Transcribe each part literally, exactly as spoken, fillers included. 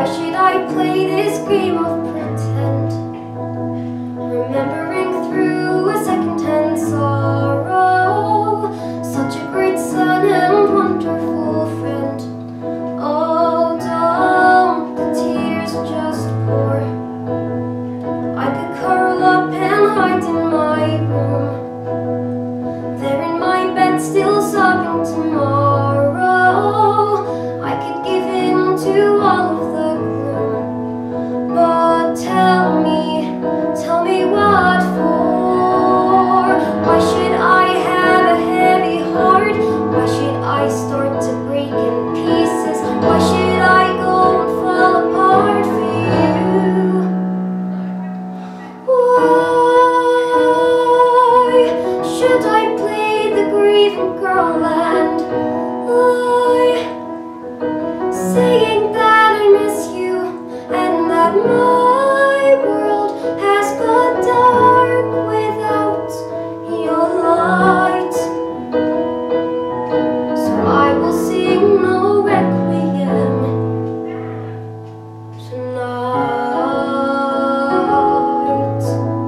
Why should I play this game of pretend? Remembering through a second-hand sorrow, such a great son and wonderful friend. Oh, don't the tears just pour? I could curl up and hide in my room, there in my bed still sobbing tomorrow. I could give in to all of the gloom, but tell me, tell me what for? Why should I have a heavy heart? Why should I start to break in pieces? Why should I go and fall apart for you? Why should I play the grieving girl and lie, saying that I miss you and that my world has got dark without your light? So I will sing no requiem tonight.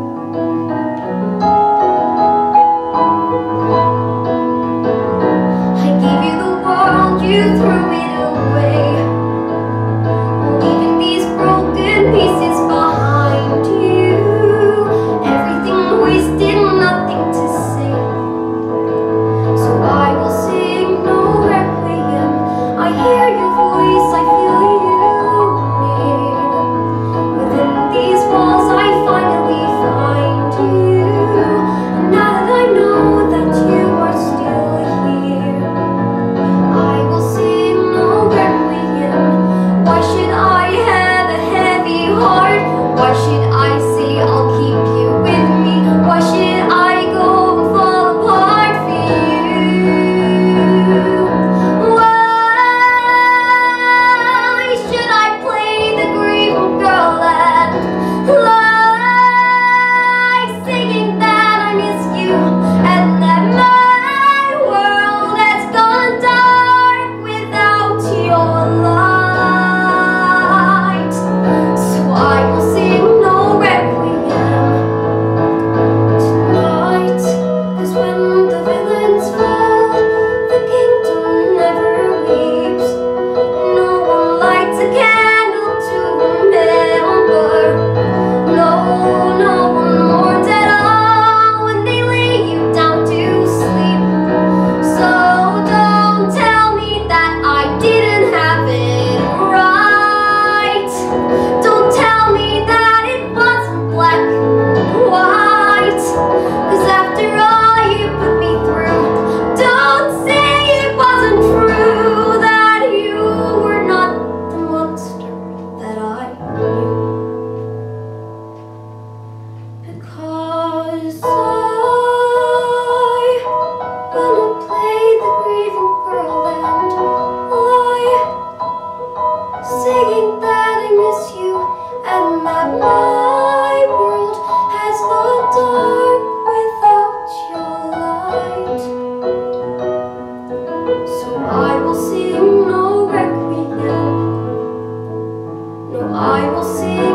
I gave you the world, you threw it away, leaving these broken pieces behind you. Everything wasted, nothing to say. So I will sing no requiem. I hear your voice, I feel you near. Within these walls I finally find you. And now that I know that you are still here, I will sing no requiem. Why should I have a heavy heart? Why should I say I'll keep you with me? Why should I go and fall apart for you? Why should I play the grieving girl and lie, saying that I miss you and that my world has gone dark without your light? So I will sing no requiem tonight, 'cause when the villains fall, the kingdom never weeps. No one lights a candle to remember. No, no one mourns at all when they lay you down to sleep. So don't tell me that I didn't have it right. Don't tell me that it wasn't black and white, 'cause after all you put me through, don't say it wasn't true, that you were not the monster that I knew. Because I gonna play the grieving girl and lie, saying that I miss you and that my world has gone dark without your light. So I will sing no requiem. No, I will sing